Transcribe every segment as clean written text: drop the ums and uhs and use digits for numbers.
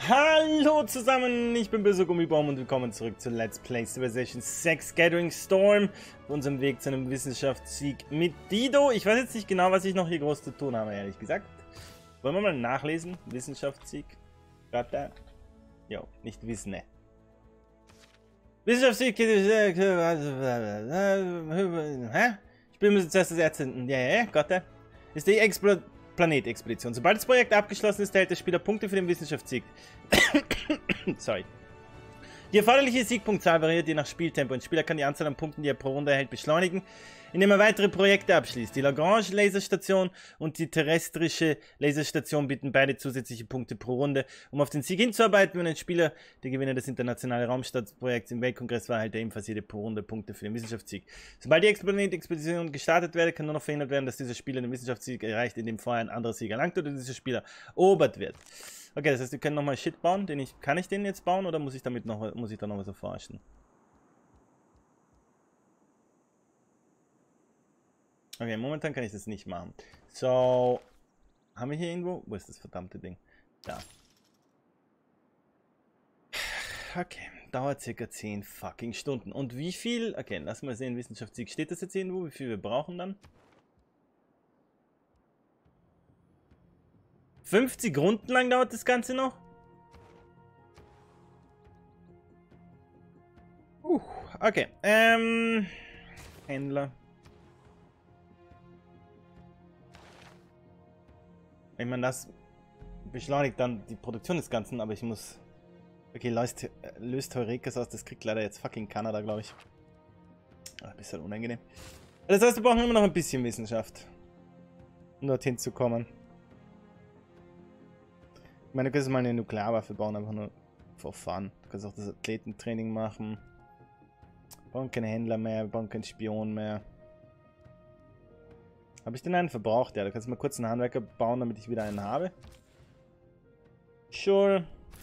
Hallo zusammen, ich bin Böser Gummibaum und willkommen zurück zu Let's Play Civilization 6 Gathering Storm auf unserem Weg zu einem Wissenschaftssieg mit Dido. Ich weiß jetzt nicht genau, was ich noch hier groß zu tun habe, ehrlich gesagt. Wollen wir mal nachlesen? Wissenschaftssieg. Gerade da. Jo, nicht wissen, ne. Wissenschaftssieg. Hä? Ich bin mir zuerst das Erzehnten. Ja, Gott, ist die Planetexpedition. Sobald das Projekt abgeschlossen ist, erhält der Spieler Punkte für den Wissenschaftssieg. Sorry. Die erforderliche Siegpunktzahl variiert je nach Spieltempo. Ein Spieler kann die Anzahl an Punkten, die er pro Runde erhält, beschleunigen, indem er weitere Projekte abschließt. Die Lagrange-Laserstation und die terrestrische Laserstation bieten beide zusätzliche Punkte pro Runde. Um auf den Sieg hinzuarbeiten, wenn ein Spieler der Gewinner des internationalen Raumstadtprojekts im Weltkongress war, erhält er ebenfalls jede pro Runde Punkte für den Wissenschaftssieg. Sobald die Planetexpedition gestartet werde, kann nur noch verhindert werden, dass dieser Spieler den Wissenschaftssieg erreicht, indem vorher ein anderer Sieg erlangt oder dieser Spieler erobert wird. Okay, das heißt, wir können nochmal Shit bauen. Kann ich den jetzt bauen oder muss ich da noch was erforschen? Okay, momentan kann ich das nicht machen. So, haben wir hier irgendwo? Wo ist das verdammte Ding? Da. Okay, dauert circa 10 fucking Stunden. Und wie viel? Okay, lass mal sehen, Wissenschaftssieg. Steht das jetzt irgendwo? Wie viel wir brauchen dann? 50 Runden lang dauert das Ganze noch? Okay. Händler. Ich meine, das beschleunigt dann die Produktion des Ganzen, aber ich muss... Okay, löst Heurekas aus, das kriegt leider jetzt fucking Kanada, glaube ich. Ein bisschen unangenehm. Das heißt, wir brauchen immer noch ein bisschen Wissenschaft, um dorthin zu kommen. Ich meine, du kannst mal eine Nuklearwaffe bauen, einfach nur for fun. Du kannst auch das Athletentraining machen. Wir brauchen keine Händler mehr, wir brauchen keinen Spion mehr. Habe ich den einen verbraucht? Ja, du kannst mal kurz einen Handwerker bauen, damit ich wieder einen habe. Sure.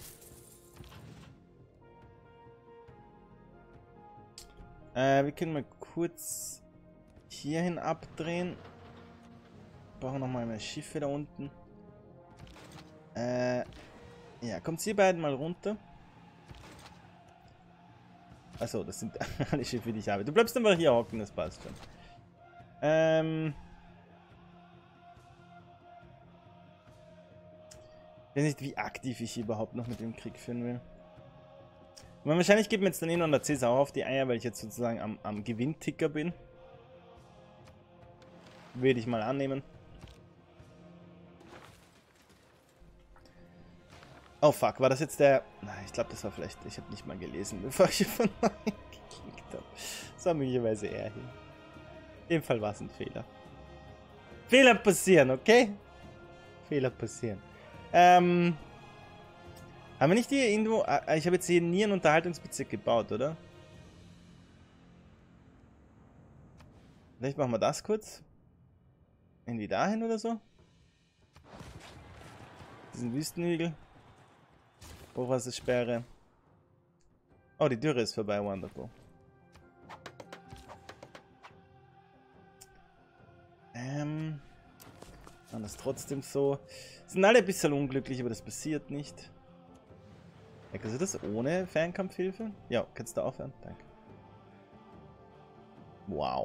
Wir können mal kurz hierhin abdrehen. Wir brauchen nochmal mehr Schiffe da unten. Ja, kommt ihr beiden mal runter. Achso, das sind alle Schiffe, die ich habe. Du bleibst einfach hier hocken, das passt schon. Ich weiß nicht, wie aktiv ich überhaupt noch mit dem Krieg führen will. Aber wahrscheinlich geht mir jetzt dann eh noch der Cäsar auf die Eier, weil ich jetzt sozusagen am Gewinnticker bin. Würde ich mal annehmen. Oh fuck, war das jetzt der... Nein, ich glaube, das war vielleicht... Ich habe nicht mal gelesen, bevor ich von Nein geklickt habe. Das war möglicherweise er hier. In dem Fall war es ein Fehler. Fehler passieren, okay? Fehler passieren. Haben wir nicht hier irgendwo... Ich habe jetzt hier nie einen Unterhaltungsbezirk gebaut, oder? Vielleicht machen wir das kurz. Irgendwie dahin oder so. Diesen Wüstenhügel. Hochwassersperre. Oh, die Dürre ist vorbei, wonderful. Dann ist trotzdem so. Sind alle ein bisschen unglücklich, aber das passiert nicht. Ja, kannst du das ohne Fernkampfhilfe? Ja, kannst du aufhören? Danke. Wow.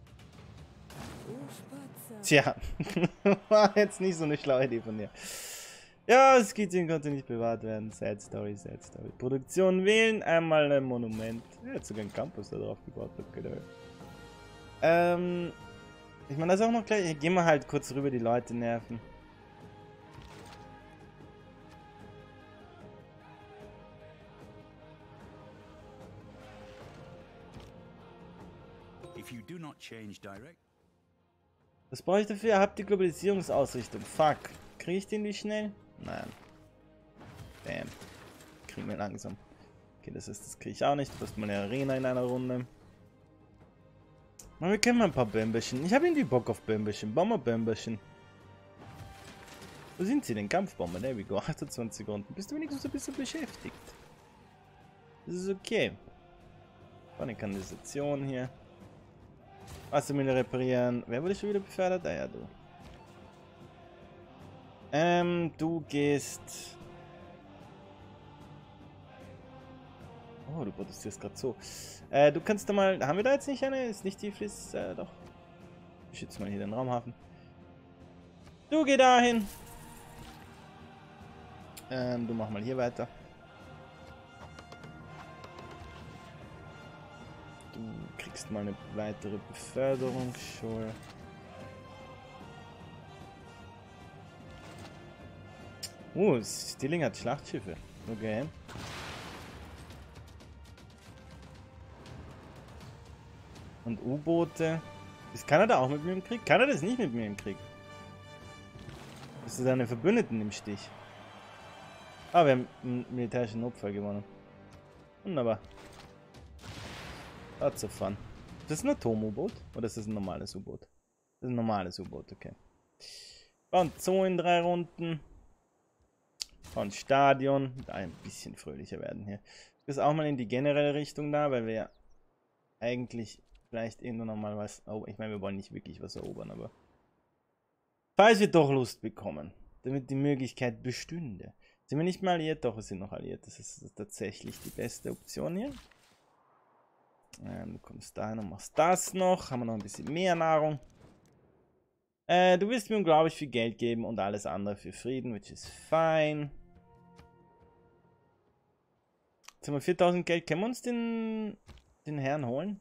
Tja, war jetzt nicht so eine schlaue Idee von dir. Ja, das Skizzen konnte nicht bewahrt werden. Sad Story, Sad Story. Produktion wählen, einmal ein Monument. Er hat sogar einen Campus da drauf gebaut. Ich meine, das ist auch noch gleich. Gehen wir halt kurz rüber, die Leute nerven. Was brauche ich dafür? Habt die Globalisierungsausrichtung. Fuck. Kriege ich den nicht schnell? Nein. Damn. Kriegen wir langsam. Okay, das kriege ich auch nicht. Du hast mal eine Arena in einer Runde. Aber wir kennen mal ein paar Bämberchen. Ich habe irgendwie Bock auf Bämberchen. Bauen wir Bämberchen. Wo sind sie denn? Kampfbomber. There we go. 28 Runden. Bist du wenigstens ein bisschen beschäftigt? Das ist okay. Eine Kanalisation hier. Wassermühle reparieren. Wer wurde schon wieder befördert? Ah ja, du. Du gehst Oh, du protestierst gerade so. Du kannst da mal... Haben wir da jetzt nicht eine? Ist nicht Tiflis? Doch. Ich schütze mal hier den Raumhafen. Du geh dahin. Du mach mal hier weiter. Du kriegst mal eine weitere Beförderung. Sure. Stilling hat Schlachtschiffe. Okay. Und U-Boote. Ist Kanada auch mit mir im Krieg? Kanada ist nicht mit mir im Krieg. Das ist seine Verbündeten im Stich. Ah, wir haben einen militärischen Notfall gewonnen. Wunderbar. That's so fun. Ist das ein Atom-U-Boot? Oder ist das ein normales U-Boot? Das ist ein normales U-Boot, okay. Bauen Zoo in 3 Runden. Bauen Stadion. Ein bisschen fröhlicher werden hier. Das ist auch mal in die generelle Richtung da, weil wir ja eigentlich vielleicht irgendwann nochmal was... Oh, ich meine, wir wollen nicht wirklich was erobern, aber... Falls wir doch Lust bekommen, damit die Möglichkeit bestünde. Sind wir nicht mal alliiert? Doch, wir sind noch alliiert. Das ist tatsächlich die beste Option hier. Du kommst dahin und machst das noch. Haben wir noch ein bisschen mehr Nahrung. Du wirst mir unglaublich viel Geld geben und alles andere für Frieden, which is fine. Jetzt haben wir 4000 Geld. Können wir uns den Herrn holen?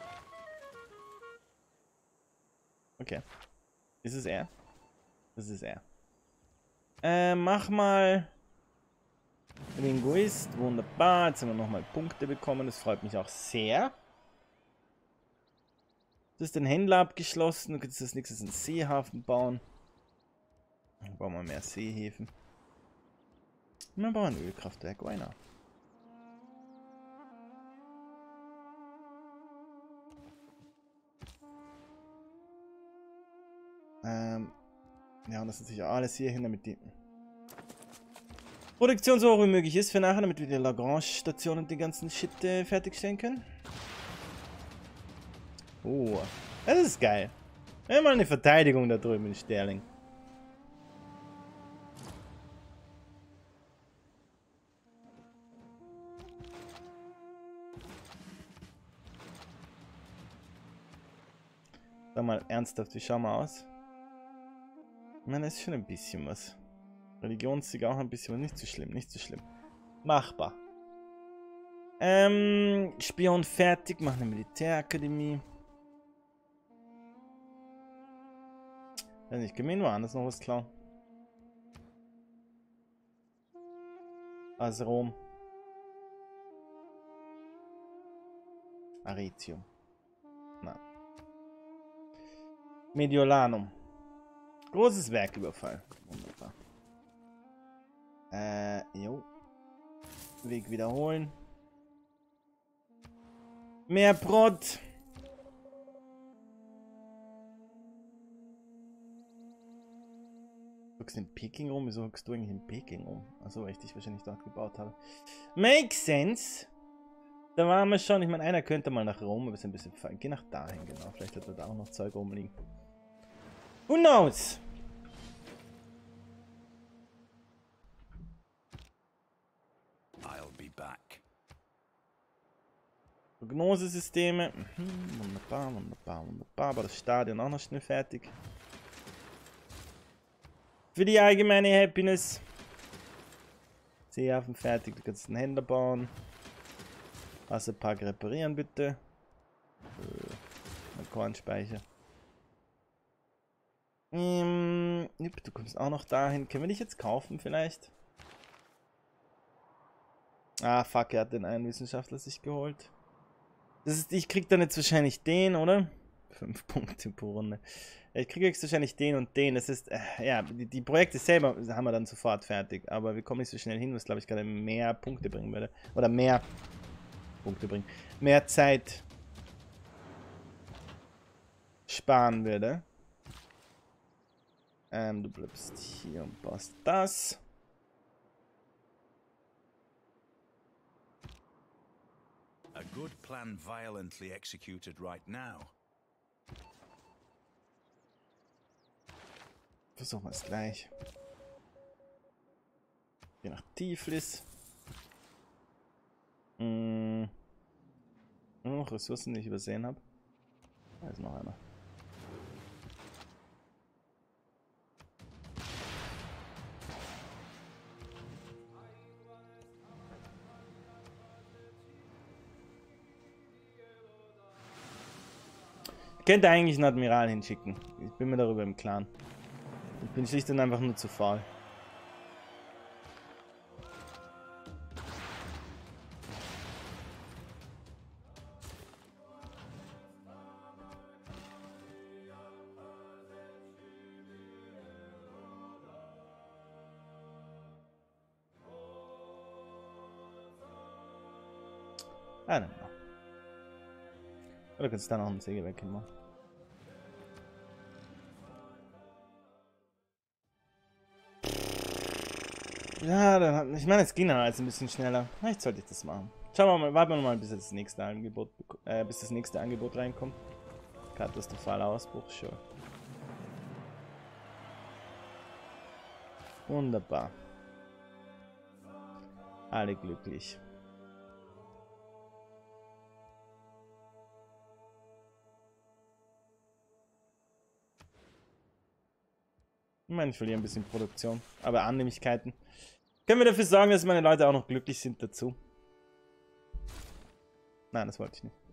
Okay. Ist es er? Das ist er. Mach mal Linguist. Wunderbar. Jetzt haben wir nochmal Punkte bekommen. Das freut mich auch sehr. Du hast den Händler abgeschlossen. Du kannst als nächstes einen Seehafen bauen. Dann bauen wir mehr Seehäfen. Und dann bauen wir ein Ölkraftwerk. Why not? Ja, und das ist natürlich alles hier hin, damit die Produktion so hoch wie möglich ist für nachher, damit wir die Lagrange-Station und die ganzen Shit fertigstellen können. Oh, das ist geil. Wir haben mal eine Verteidigung da drüben in Sterling. Sag mal ernsthaft, wie schauen wir aus? Ich meine, das ist schon ein bisschen was. Religionssieg auch ein bisschen, aber nicht so schlimm, nicht so schlimm. Machbar. Spion fertig, machen eine Militärakademie. Weiß nicht, können wir woanders noch was klauen? Aus Rom. Aritium. Nein. Mediolanum. Großes Werküberfall. Wunderbar. Jo. Weg wiederholen. Mehr Brot. Du guckst in Peking rum? Wieso guckst du eigentlich in Peking rum? Achso, weil ich dich wahrscheinlich dort gebaut habe. Makes sense. Da waren wir schon. Ich meine, einer könnte mal nach Rom, aber ist ein bisschen fallen. Geh nach dahin, genau. Vielleicht hat er da auch noch Zeug rumliegen. Who knows? I'll be back. Prognosesysteme. Wunderbar, wunderbar, wunderbar. Aber das Stadion auch noch schnell fertig. Für die allgemeine Happiness. Seehafen fertig. Du kannst einen Händler bauen. Wasserpark reparieren, bitte. Ein Kornspeicher. Du kommst auch noch dahin. Können wir dich jetzt kaufen, vielleicht? Ah, fuck, er hat den einen Wissenschaftler sich geholt. Das ist, ich krieg dann jetzt wahrscheinlich den, oder? 5 Punkte pro Runde. Ich kriege jetzt wahrscheinlich den und den. Das ist, ja, die Projekte selber haben wir dann sofort fertig. Aber wir kommen nicht so schnell hin, was glaube ich gerade mehr Punkte bringen würde. Oder mehr Punkte bringen. Mehr Zeit sparen würde. Du bleibst hier und baust das. A good plan violently executed right now. Versuchen wir es gleich. Je nach Tiflis. Du noch Ressourcen, die ich übersehen habe? Da ist noch einer. Ich könnte eigentlich einen Admiral hinschicken. Ich bin mir darüber im Klaren. Ich bin schlicht und einfach nur zu faul. I don't know. Oder kannst du da noch einen Sägewerk hinmachen? Ja, dann, ich meine, es ging dann alles ein bisschen schneller. Vielleicht sollte ich das machen. Schauen wir mal, warten wir mal, bis das nächste Angebot reinkommt. Katastrophaler Ausbruch, sure. Wunderbar. Alle glücklich. Ich meine, ich verliere ein bisschen Produktion, aber Annehmlichkeiten. Können wir dafür sorgen, dass meine Leute auch noch glücklich sind dazu? Nein, das wollte ich nicht.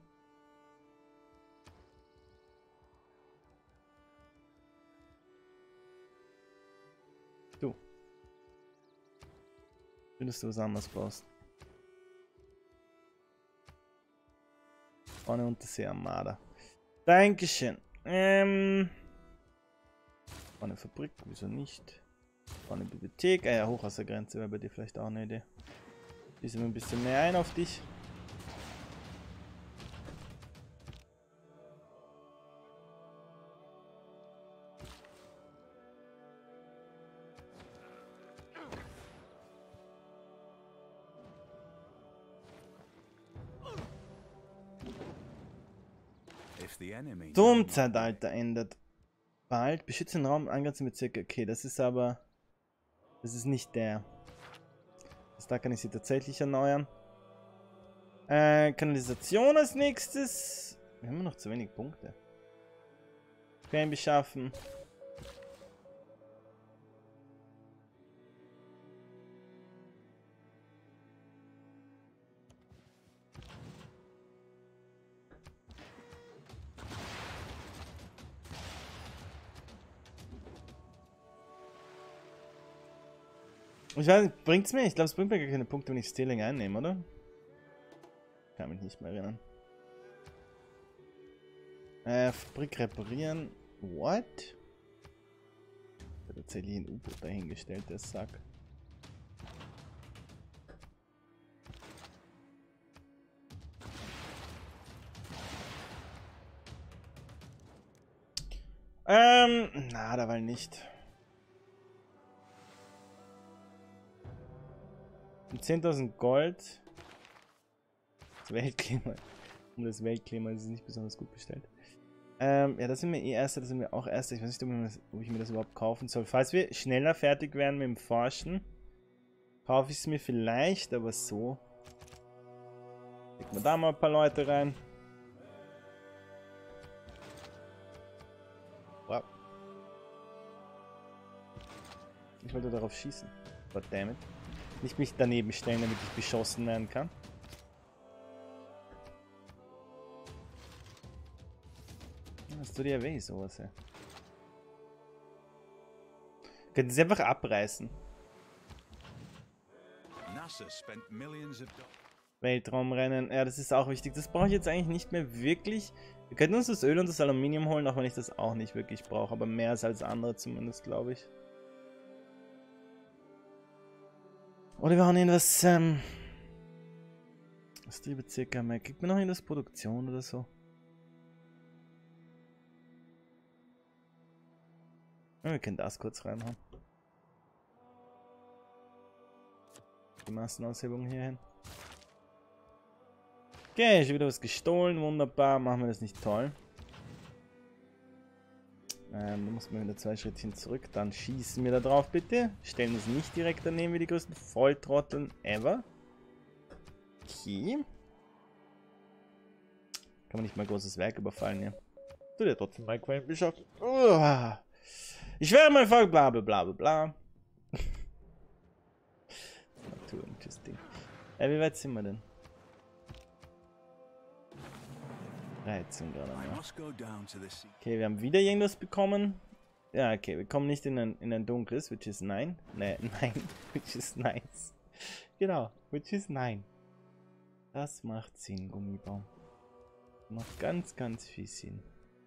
Du. Willst du was anderes baust? Vorne Untersee-Armada. Dankeschön. Eine Fabrik, wieso nicht? Eine Bibliothek, ja, Hochwassergrenze wäre bei dir vielleicht auch eine Idee. Schießen wir ein bisschen mehr ein auf dich. Turmzeitalter endet. Bald. Beschütze den Raum angrenzend mit circa. Okay, das ist aber. Das ist nicht der. Da kann ich sie tatsächlich erneuern. Kanalisation als nächstes. Wir haben noch zu wenig Punkte. Quellen beschaffen. Ich weiß nicht, bringt's mir? Ich glaube, es bringt mir gar keine Punkte, wenn ich Stealing einnehme, oder? Kann mich nicht mehr erinnern. Fabrik reparieren. What? Ich habe tatsächlich ein U-Boot dahingestellt, der Sack. Na, da war nicht. 10.000 Gold. Das Weltklima. Um das Weltklima ist es nicht besonders gut bestellt. Ja, da sind wir eh Erster, da sind wir auch Erster. Ich weiß nicht, ob ich mir das überhaupt kaufen soll. Falls wir schneller fertig werden mit dem Forschen, kaufe ich es mir vielleicht, aber so. Legen wir da mal ein paar Leute rein. Wow. Ich wollte darauf schießen. Goddammit. Nicht mich daneben stellen, damit ich beschossen werden kann. Das tut ja weh, sowas, ja. Könnten sie einfach abreißen. Weltraumrennen, ja, das ist auch wichtig. Das brauche ich jetzt eigentlich nicht mehr wirklich. Wir könnten uns das Öl und das Aluminium holen, auch wenn ich das auch nicht wirklich brauche. Aber mehr als andere zumindest, glaube ich. Oder wir haben irgendwas, was die Bezirke mehr. Kriegt man noch irgendwas Produktion oder so? Ja, wir können das kurz reinhauen. Die Massenaushebung hier hin. Okay, schon wieder was gestohlen. Wunderbar. Machen wir das nicht toll. Da muss man wieder 2 Schrittchen zurück. Dann schießen wir da drauf, bitte. Stellen uns nicht direkt daneben wie die größten Volltrotteln ever. Okay. Kann man nicht mal großes Werk überfallen, ja. Du dir trotzdem mal Quellenbischof. Ich werde mal folgen, bla bla bla bla. Natur, interesting. Wie weit sind wir denn? 13 gerade mal. Okay, wir haben wieder irgendwas bekommen. Ja, okay, wir kommen nicht in ein dunkles, which is 9. Ne, nein, which is nice. Genau, which is 9. Das macht Sinn, Gummibaum. Macht ganz, ganz viel Sinn.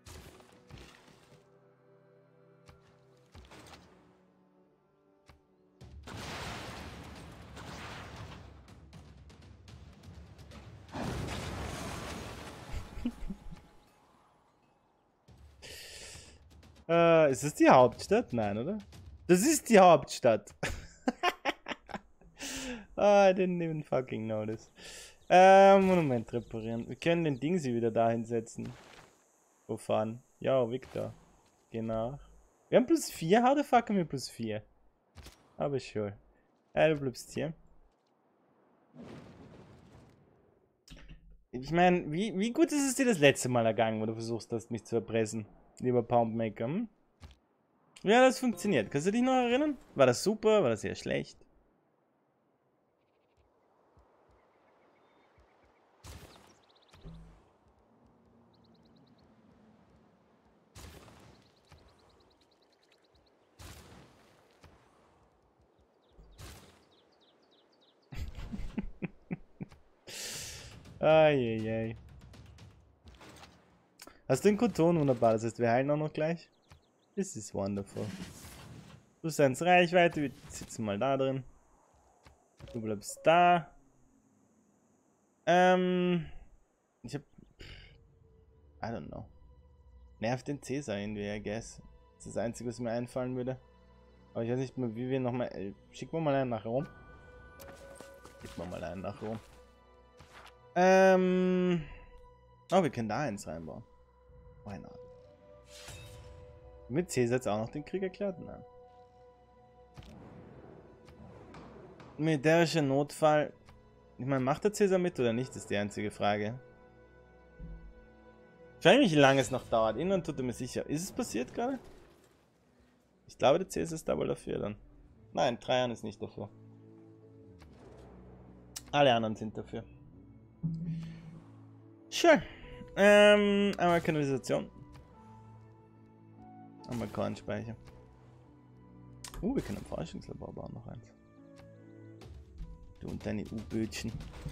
Ist das die Hauptstadt? Nein, oder? Das ist die Hauptstadt. I didn't even fucking notice. Monument reparieren. Wir können den Ding sie wieder dahin setzen. Wo fahren? Ja, Victor. Genau. Wir haben plus 4. How the fuck haben wir plus 4? Aber sure. Du bleibst hier. Ich meine, wie gut ist es dir das letzte Mal ergangen, wo du versuchst hast, mich zu erpressen? Lieber Poundmaker. Hm? Ja, das funktioniert. Kannst du dich noch erinnern? War das super? War das eher schlecht? Eieiei. Hast du den Koton? Wunderbar. Das heißt, wir heilen auch noch gleich. This is wonderful. Du sendst Reichweite. Wir sitzen mal da drin. Du bleibst da. Ich hab... I don't know. Nervt den Cäsar irgendwie, I guess. Das ist das Einzige, was mir einfallen würde. Aber ich weiß nicht mehr, wie wir nochmal... Schicken wir mal einen nach Rom. Schicken wir mal einen nach Rom. Oh, wir können da eins reinbauen. Why not? Mit Cäsar jetzt auch noch den Krieg erklärt? Nein. Militärischer Notfall. Ich meine, macht der Cäsar mit oder nicht, ist die einzige Frage. Ich frage mich, wie lange es noch dauert. Irgendwann tut er mir sicher. Ist es passiert gerade? Ich glaube, der Cäsar ist da wohl dafür dann. Nein, Trajan ist nicht dafür. Alle anderen sind dafür. Sure. Einmal Kanalisation. Einmal Kornspeicher. Wir können ein Forschungslabor bauen, noch eins. Du und deine U-Bötchen.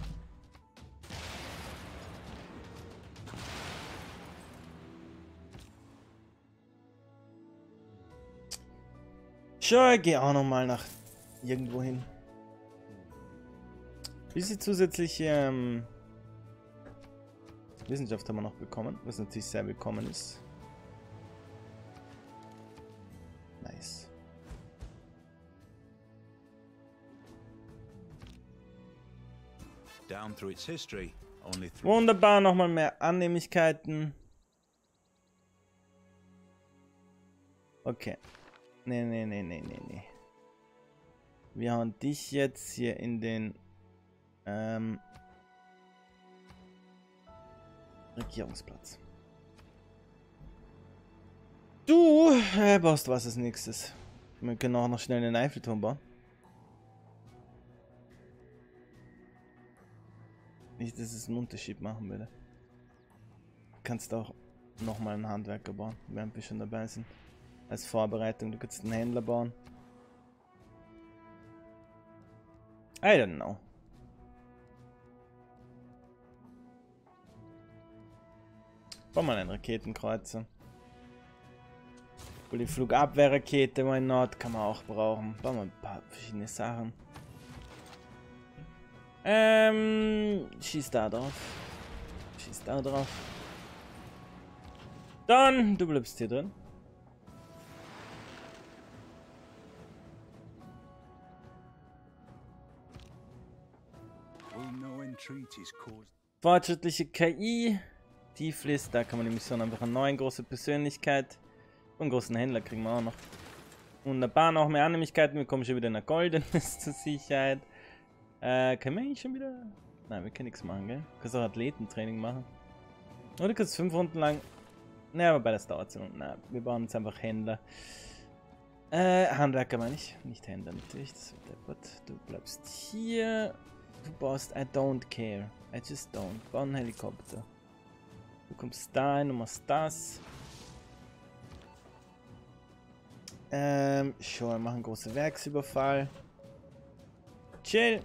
Sure, geh auch nochmal nach irgendwo hin. Wie viel zusätzliche Wissenschaft haben wir noch bekommen, was natürlich sehr willkommen ist. Nice. Down through its history, only through... Wunderbar, nochmal mehr Annehmlichkeiten. Okay. Nee. Wir hauen dich jetzt hier in den Regierungsplatz. Du baust was als nächstes. Wir können auch noch schnell einen Eiffelturm bauen. Nicht, dass es einen Unterschied machen würde. Du kannst auch nochmal einen Handwerker bauen, während wir schon dabei sind. Als Vorbereitung. Du kannst einen Händler bauen. I don't know. Bau mal einen Raketenkreuzer. Die Flugabwehrrakete, why not, kann man auch brauchen. Bauen wir ein paar verschiedene Sachen. Schieß da drauf. Schieß da drauf. Dann, du bleibst hier drin. Fortschrittliche KI. Tieflist, da kann man die Mission einfach eine neue große Persönlichkeit. Und einen großen Händler kriegen wir auch noch. Wunderbar, noch mehr Annehmlichkeiten. Wir kommen schon wieder in der Goldenes zur Sicherheit. Können wir eigentlich schon wieder... Nein, wir können nichts machen, gell? Du kannst auch Athletentraining machen. Oder kurz 5 Runden lang. Ne, aber bei das dauert es noch. Na, wir bauen jetzt einfach Händler. Handwerker meine ich. Nicht Händler natürlich. Das wird deppert. Du bleibst hier. Du baust I don't care. I just don't. Bau einen Helikopter. Du kommst da hin, du machst das. Sure, machen einen großen Werksüberfall. Chill.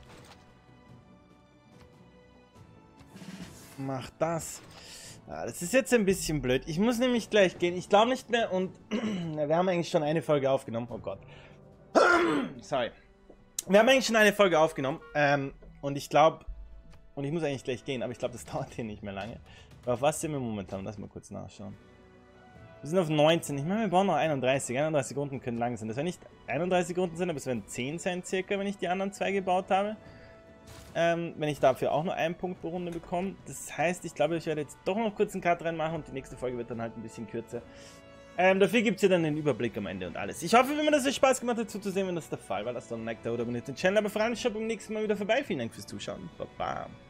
Mach das. Ja, das ist jetzt ein bisschen blöd. Ich muss nämlich gleich gehen. Ich glaube nicht mehr und wir haben eigentlich schon eine Folge aufgenommen. Oh Gott. Sorry. Wir haben eigentlich schon eine Folge aufgenommen. Und ich glaube, und ich muss eigentlich gleich gehen, aber ich glaube, das dauert hier nicht mehr lange. Aber auf was sind wir momentan? Lass mal kurz nachschauen. Wir sind auf 19. Ich meine, wir brauchen noch 31. 31 Runden können lang sein. Das werden nicht 31 Runden sein, aber es werden 10 sein circa, wenn ich die anderen 2 gebaut habe. Wenn ich dafür auch nur einen Punkt pro Runde bekomme. Das heißt, ich glaube, ich werde jetzt doch noch kurz einen Cut reinmachen und die nächste Folge wird dann halt ein bisschen kürzer. Dafür gibt es ja dann den Überblick am Ende und alles. Ich hoffe, wenn mir das Spaß gemacht hat zuzusehen, wenn das der Fall war, lasst doch ein Like da oder abonniert den Channel. Aber vor allem, ich schaue beim nächsten Mal wieder vorbei. Vielen Dank fürs Zuschauen. Baba.